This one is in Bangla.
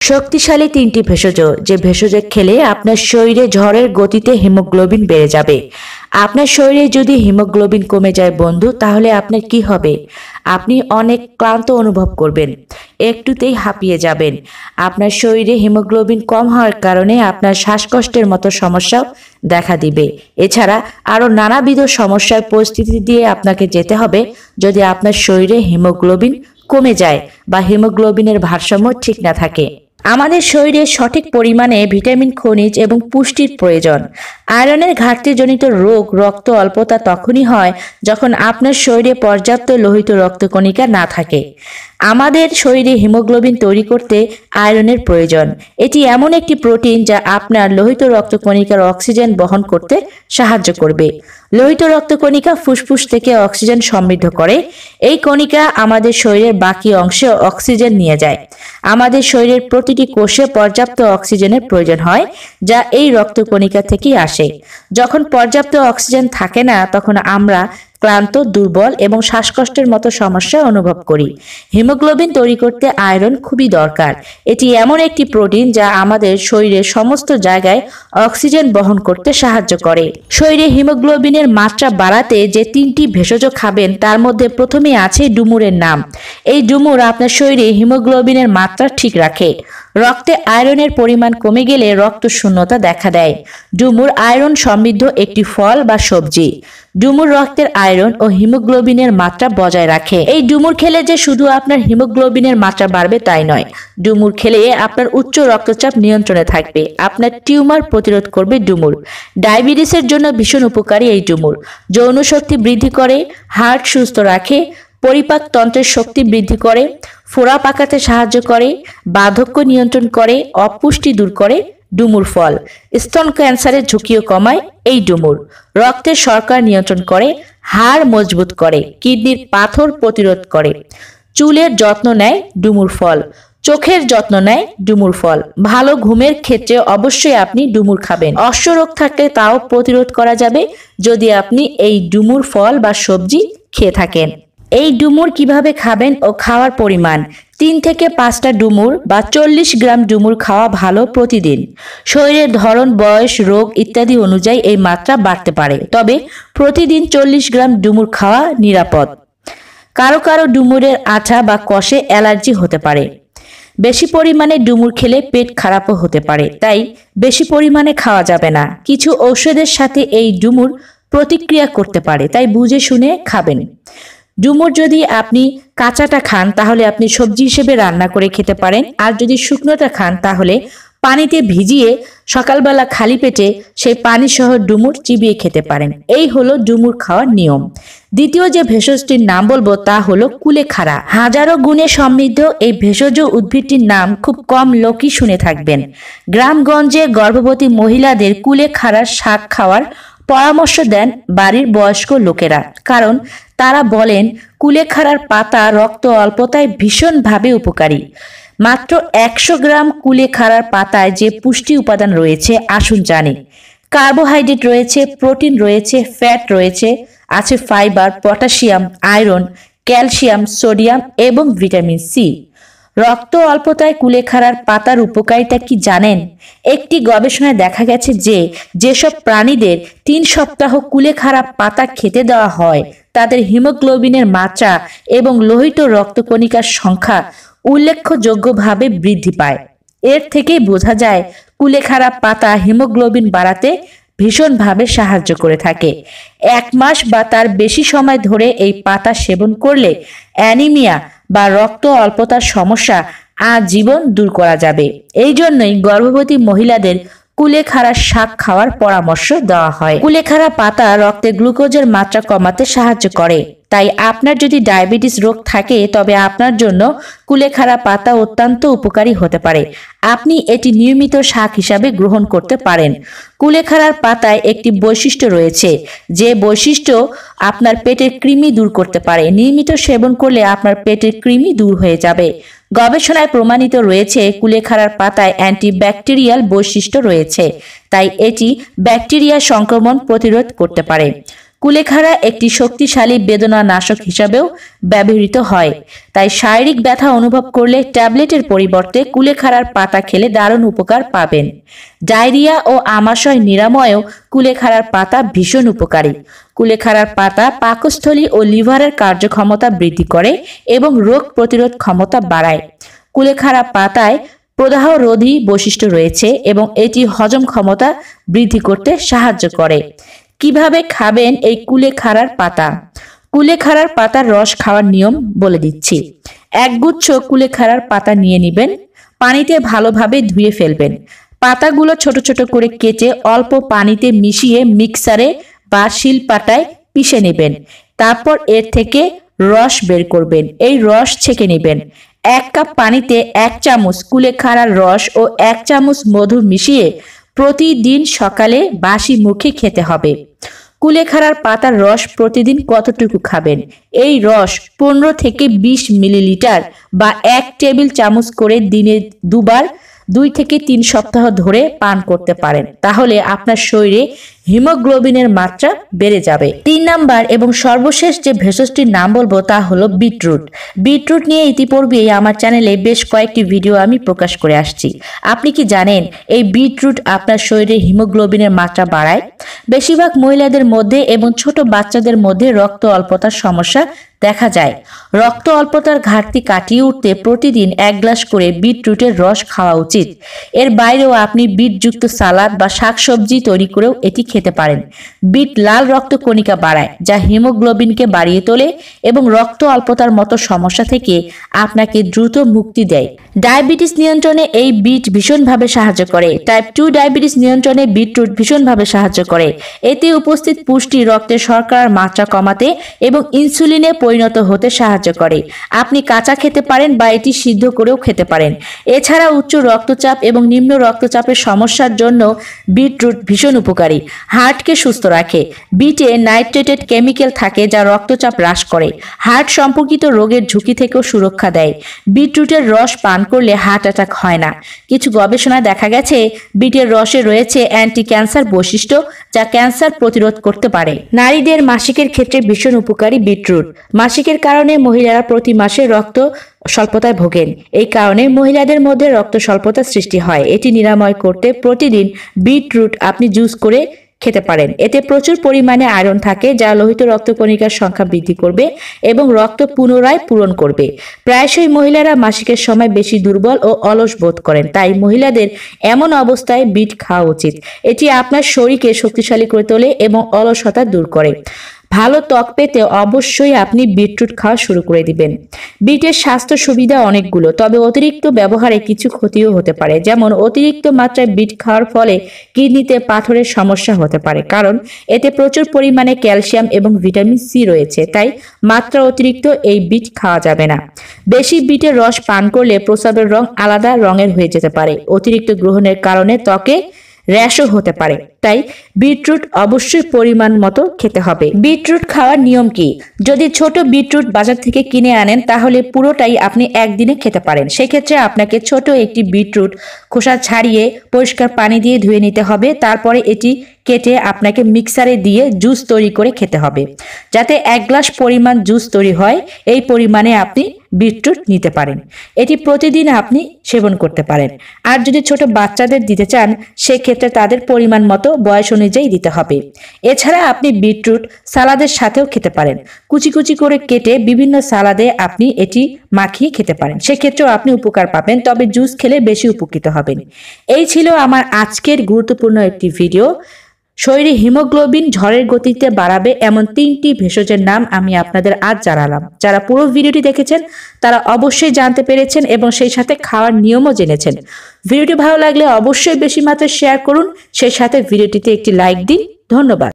শক্তিশালী তিনটি ভেষজ, যে ভেষজ খেলে আপনার শরীরে ঝড়ের গতিতে হিমোগ্লোবিন বেড়ে যাবে। আপনার শরীরে যদি হিমোগ্লোবিন কমে যায় বন্ধু, তাহলে আপনার কি হবে? আপনি অনেক ক্লান্ত অনুভব করবেন, একটুতেই হাঁপিয়ে যাবেন। আপনার শরীরে হিমোগ্লোবিন কম হওয়ার কারণে আপনার শ্বাসকষ্টের মতো সমস্যাও দেখা দিবে। এছাড়া আরও নানাবিধ সমস্যার পরিস্থিতি দিয়ে আপনাকে যেতে হবে যদি আপনার শরীরে হিমোগ্লোবিন কমে যায় বা হিমোগ্লোবিনের ভারসাম্য ঠিক না থাকে। আমাদের শরীরে সঠিক পরিমাণে ভিটামিন, খনিজ এবং পুষ্টির প্রয়োজন। আয়রনের ঘাটতিজনিত রোগ, রক্ত অল্পতা তখনই হয় যখন আপনার শরীরে পর্যাপ্ত লোহিত রক্তকণিকা না থাকে। আমাদের শরীরে হিমোগ্লোবিন তৈরি করতে আয়রনের প্রয়োজন। এটি এমন একটি প্রোটিন যা আপনার লোহিত রক্তকণিকার অক্সিজেন বহন করতে সাহায্য করবে। লোহিত রক্তকণিকা ফুসফুস থেকে অক্সিজেন সমৃদ্ধ করে। এই কণিকা আমাদের শরীরের বাকি অংশে অক্সিজেন নিয়ে যায়। আমাদের শরীরের প্রতিটি কোষে পর্যাপ্ত অক্সিজেনের প্রয়োজন হয়, যা এই রক্তকণিকা থেকেই আসে। যখন পর্যাপ্ত অক্সিজেন থাকে না, তখন আমরা ক্লান্ত, দুর্বল এবং শ্বাসকষ্টের মতো সমস্যা অনুভব করি। হিমোগ্লোবিন তৈরি করতে আয়রন খুবই দরকার। এটি এমন একটি প্রোটিন যা আমাদের শরীরের সমস্ত জায়গায় অক্সিজেন বহন করতে সাহায্য করে। শরীরে হিমোগ্লোবিনের মাত্রা বাড়াতে যে তিনটি ভেষজ খাবেন, তার মধ্যে প্রথমে আছে ডুমুরের নাম। এই ডুমুর আপনার শরীরে হিমোগ্লোবিনের মাত্রা ঠিক রাখে। রক্তে আয়রনের পরিমাণ কমে গেলে রক্ত শূন্যতা দেখা দেয়। ডুমুর আয়রন সমৃদ্ধ একটি ফল বা সবজি। ডুমুর রক্তের আয়রন ও হিমোগ্লোবিনের মাত্রা বজায় রাখে। এই ডুমুর খেলে যে শুধু আপনার হিমোগ্লোবিনের মাত্রা বাড়বে তাই নয়, ডুমুর খেলে আপনার উচ্চ রক্তচাপ নিয়ন্ত্রণে থাকবে। আপনার টিউমার প্রতিরোধ করবে ডুমুর। ডায়াবেটিসের জন্য ভীষণ উপকারী এই ডুমুর। যৌন শক্তি বৃদ্ধি করে, হার্ট সুস্থ রাখে, পরিপাক তন্ত্রের শক্তি বৃদ্ধি করে, ফোড়া পাকাতে সাহায্য করে, বার্ধক্য নিয়ন্ত্রণ করে, অপুষ্টি দূর করে। ডুমুর ফল স্তন ক্যান্সারের ঝুঁকিও কমায়। এই ডুমুর রক্তের শর্করা নিয়ন্ত্রণ করে, হাড় মজবুত করে, কিডনির পাথর প্রতিরোধ করে। চুলের যত্ন নেয় ডুমুর ফল। চোখের যত্ন নেয় ডুমুর ফল। ভালো ঘুমের ক্ষেত্রে অবশ্যই আপনি ডুমুর খাবেন। অশ্বরোগ থাকলে তাও প্রতিরোধ করা যাবে যদি আপনি এই ডুমুর ফল বা সবজি খেয়ে থাকেন। এই ডুমুর কিভাবে খাবেন ও খাওয়ার পরিমাণ: 3 থেকে 5টা ডুমুর বা 40 গ্রাম ডুমুর খাওয়া ভালো প্রতিদিন। শরীরের ধরন, বয়স, রোগ ইত্যাদি অনুযায়ী এই মাত্রা বাড়তে পারে, তবে প্রতিদিন 40 গ্রাম ডুমুর খাওয়া নিরাপদ। কারো কারো ডুমুরের আঠা বা কষে অ্যালার্জি হতে পারে। বেশি পরিমাণে ডুমুর খেলে পেট খারাপও হতে পারে, তাই বেশি পরিমাণে খাওয়া যাবে না। কিছু ঔষধের সাথে এই ডুমুর প্রতিক্রিয়া করতে পারে, তাই বুঝে শুনে খাবেন। ডুমুর যদি আপনি কাঁচাটা খান তাহলে আপনি সবজি হিসেবে রান্না করে খেতে পারেন, আর যদি শুকনোটা খান তাহলে পানিতে ভিজিয়ে সকালবেলা খালি পেটে সেই পানি সহ ডুমুর চিবিয়ে খেতে পারেন। এই হলো ডুমুর খাওয়ার নিয়ম। দ্বিতীয় যে ভেষজটির নাম বলবো তা হলো কুলেখাড়া। হাজারো গুণে সমৃদ্ধ এই ভেষজ উদ্ভিদটির নাম খুব কম লোকই শুনে থাকবেন। গ্রামগঞ্জে গর্ভবতী মহিলাদের কুলেখাড়ার শাক খাওয়ার পরামর্শ দেন বাড়ির বয়স্ক লোকেরা, কারণ তারা বলেন কুলেখাড়ার পাতা রক্ত অল্পতায় ভীষণভাবে উপকারী। মাত্র 100 গ্রাম কুলেখাড়ার পাতায় যে পুষ্টি উপাদান রয়েছে আসুন জানি। কার্বোহাইড্রেট রয়েছে, প্রোটিন রয়েছে, ফ্যাট রয়েছে, আছে fibre, potassium, iron, calcium, sodium এবং ভিটামিন সি। রক্ত অল্পতায় কুলেখাড়ার পাতার উপকারিতা কি জানেন? একটি গবেষণায় দেখা গেছে যে যেসব প্রাণীদের 3 সপ্তাহ কুলেখাড়া পাতা খেতে দেওয়া হয়, তাদের হিমোগ্লোবিনের মাত্রা এবং লোহিত রক্তকণিকার সংখ্যা উল্লেখযোগ্যভাবে বৃদ্ধি পায়। এর থেকেই বোঝা যায় কুলেখাড়া পাতা হিমোগ্লোবিন বাড়াতে ভীষণভাবে সাহায্য করে থাকে। 1 মাস বা তার বেশি সময় ধরে এই পাতা সেবন করলে অ্যানিমিয়া বা রক্ত অল্পতার সমস্যা আজীবন দূর করা যাবে। এই জন্যই গর্ভবতী মহিলাদের কুলেখাড়ার শাক খাওয়ার পরামর্শ দেওয়া হয়। কুলেখাড়া পাতা রক্তে গ্লুকোজের মাত্রা কমাতে সাহায্য করে, তাই আপনার যদি ডায়াবেটিস রোগ থাকে তবে আপনার জন্য কুলেখাড়া পাতা অত্যন্ত উপকারী হতে পারে। আপনি এটি নিয়মিত শাক হিসাবে গ্রহণ করতে পারেন। কুলেখাড়ার পাতায় একটি বৈশিষ্ট্য রয়েছে, যে বৈশিষ্ট্য আপনার পেটের কৃমি দূর করতে পারে। নিয়মিত সেবন করলে আপনার পেটের কৃমি দূর হয়ে যাবে। গবেষণায় প্রমাণিত রয়েছে কুলেখাড়ার পাতায় অ্যান্টিব্যাকটেরিয়াল বৈশিষ্ট্য রয়েছে, তাই এটি ব্যাকটেরিয়া সংক্রমণ প্রতিরোধ করতে পারে। কুলেখাড়া একটি শক্তিশালী বেদনানাশক হিসাবেও ব্যবহৃত হয়, তাই শারীরিক ব্যথা অনুভব করলে ট্যাবলেটের পরিবর্তে কুলেখাড়ার পাতা খেলে দারুণ উপকার পাবেন। ডায়রিয়া ও আমাশয় নিরাময়েও কুলেখাড়ার পাতা ভীষণ উপকারী। কুলেখাড়ার পাতা পাকস্থলী ও লিভারের কার্যক্ষমতা বৃদ্ধি করে এবং রোগ প্রতিরোধ ক্ষমতা বাড়ায়। কুলেখাড়া পাতায় প্রদাহ রোধী বৈশিষ্ট্য রয়েছে এবং এটি হজম ক্ষমতা বৃদ্ধি করতে সাহায্য করে। কিভাবে খাবেন এই কুলেখাড়ার পাতা? কুলেখাড়ার পাতার রস খাওয়ার নিয়ম বলে দিচ্ছি। একগুচ্ছ কুলেখাড়ার পাতা নিয়ে নেবেন, পানিতে ভালোভাবে ধুয়ে ফেলবেন। পাতাগুলো ছোট ছোট করে কেটে অল্প পানিতে মিশিয়ে মিক্সারে বা শিলপাটায় পিষে নেবেন। তারপর এর থেকে রস বের করবেন। এই রস ছেঁকে নেবেন। 1 কাপ পানিতে 1 চামচ কুলেখাড়ার রস ও 1 চামচ মধু মিশিয়ে প্রতিদিন সকালে বাসি মুখে খেতে হবে। কুলেখাড়ার পাতার রস প্রতিদিন কতটুকু খাবেন? এই রস 15 থেকে 20 মিলিলিটার বা 1 টেবিল চামচ করে দিনে দুবার 2 থেকে 3 সপ্তাহ ধরে পান করতে পারেন। তাহলে আপনার শরীরে হিমোগ্লোবিনের মাত্রা বেড়ে যাবে। 3 নাম্বার এবং সর্বশেষ যে ভেষজটির নাম বলবো তা হলো বিটরুট। বিটরুট নিয়ে ইতিপূর্বেই আমার চ্যানেলে বেশ কয়েকটি ভিডিও আমি প্রকাশ করে আসছি। আপনি কি জানেন এই বিটরুট আপনার শরীরে হিমোগ্লোবিনের মাত্রা বাড়ায়? বেশিরভাগ মহিলাদের মধ্যে এবং ছোট বাচ্চাদের মধ্যে রক্ত অল্পতার সমস্যা দেখা যায়। রক্ত অল্পতার ঘাটতি কাটিয়ে উঠতে প্রতিদিন 1 গ্লাস করে বিটরুটের রস খাওয়া উচিত। এর বাইরেও আপনি বিটযুক্ত সালাদ বা শাকসবজি তৈরি করেও এটি খেতে পারেন। বিট লাল রক্তকণিকা বাড়ায়, যা হিমোগ্লোবিনকে বাড়িয়ে তোলে এবং রক্ত অল্পতার মতো সমস্যা থেকে আপনাকে দ্রুত মুক্তি দেয়। ডায়াবেটিস নিয়ন্ত্রণে এই বিট ভীষণভাবে সাহায্য করে। টাইপ 2 ডায়াবেটিস নিয়ন্ত্রণে বিটরুট ভীষণভাবে সাহায্য করে। এতে উপস্থিত পুষ্টি রক্তে শর্করার মাত্রা কমাতে এবং ইনসুলিনে পরিণত হতে সাহায্য করে। আপনি কাঁচা খেতে পারেন বা এটি সিদ্ধ করেও খেতে পারেন। এছাড়া উচ্চ রক্তচাপ এবং নিম্ন রক্তচাপের সমস্যার জন্য বিটরুট ভীষণ উপকারী। হার্টকে সুস্থ রাখে। বিটে নাইট্রেটেড কেমিক্যাল থাকে যা রক্তচাপ হ্রাস করে। হার্ট সম্পর্কিত রোগের ঝুঁকি থেকেও সুরক্ষা দেয়। বিটরুটের রস পান করলে হার্ট অ্যাটাক হয় না। কিছু গবেষণায় দেখা গেছে বিটের রসে রয়েছে অ্যান্টি ক্যান্সার বৈশিষ্ট্য, যা ক্যান্সার প্রতিরোধ করতে পারে। নারীদের মাসিকের ক্ষেত্রে ভীষণ উপকারী বিটরুট। মাসিকের কারণে মহিলারা প্রতি মাসে রক্ত স্বল্পতায় ভোগেন। এই কারণে মহিলাদের মধ্যে রক্ত স্বল্পতার সৃষ্টি হয়। এটি নিরাময় করতে প্রতিদিন বিটরুট আপনি জুস করে খেতে পারেন। এতে প্রচুর পরিমাণে আয়রন থাকে, যা লোহিত রক্তকণিকার সংখ্যা বৃদ্ধি করবে এবং রক্ত পুনরায় পূরণ করবে। প্রায়শই মহিলারা মাসিকের সময় বেশি দুর্বল ও অলস বোধ করেন, তাই মহিলাদের এমন অবস্থায় বিট খাওয়া উচিত। এটি আপনার শরীরকে শক্তিশালী করে তোলে এবং অলসতা দূর করে। ভালো ত্বক পেতে অবশ্যই আপনি বিটরুট খাওয়া শুরু করে দিবেন। বিটের স্বাস্থ্য সুবিধা অনেকগুলো, তবে অতিরিক্ত ব্যবহারে কিছু ক্ষতিও হতে পারে। যেমন অতিরিক্ত মাত্রায় বিট খাওয়ার ফলে কিডনিতে পাথরের সমস্যা হতে পারে, কারণ এতে প্রচুর পরিমাণে ক্যালসিয়াম এবং ভিটামিন সি রয়েছে। তাই মাত্রা অতিরিক্ত এই বিট খাওয়া যাবে না। বেশি বিটের রস পান করলে প্রস্রাবের রং আলাদা রঙের হয়ে যেতে পারে। অতিরিক্ত গ্রহণের কারণে ত্বকে র্যাশও হতে পারে। তাই বিটরুট অবশ্যই পরিমাণ মতো খেতে হবে। বিটরুট খাওয়ার নিয়ম কি? যদি ছোট বিটরুট বাজার থেকে কিনে আনেন তাহলে পুরোটাই আপনি একদিনে খেতে পারেন। সেক্ষেত্রে আপনাকে ছোট একটি বিটরুট খোসা ছাড়িয়ে পরিষ্কার পানি দিয়ে ধুয়ে নিতে হবে। তারপরে এটি কেটে আপনাকে মিক্সারে দিয়ে জুস তৈরি করে খেতে হবে। যাতে 1 গ্লাস পরিমাণ জুস তৈরি হয়, এই পরিমাণে আপনি বিটরুট নিতে পারেন। এটি প্রতিদিন আপনি সেবন করতে পারেন। আর যদি ছোট বাচ্চাদের দিতে চান, সেক্ষেত্রে তাদের পরিমাণ মতো বয়স অনুযায়ী দিতে হবে। এছাড়া আপনি বিটরুট সালাদের সাথেও খেতে পারেন। কুচি কুচি করে কেটে বিভিন্ন সালাদে আপনি এটি মাখিয়ে খেতে পারেন। সেক্ষেত্রেও আপনি উপকার পাবেন, তবে জুস খেলে বেশি উপকৃত হবেন। এই ছিল আমার আজকের গুরুত্বপূর্ণ একটি ভিডিও। শরীরে হিমোগ্লোবিন ঝড়ের গতিতে বাড়াবে এমন 3টি ভেষজের নাম আমি আপনাদের আজ জানালাম। যারা পুরো ভিডিওটি দেখেছেন তারা অবশ্যই জানতে পেরেছেন এবং সেই সাথে খাওয়ার নিয়মও জেনেছেন। ভিডিওটি ভালো লাগলে অবশ্যই বেশি মাত্রায় শেয়ার করুন, সেই সাথে ভিডিওটিতে একটি লাইক দিন। ধন্যবাদ।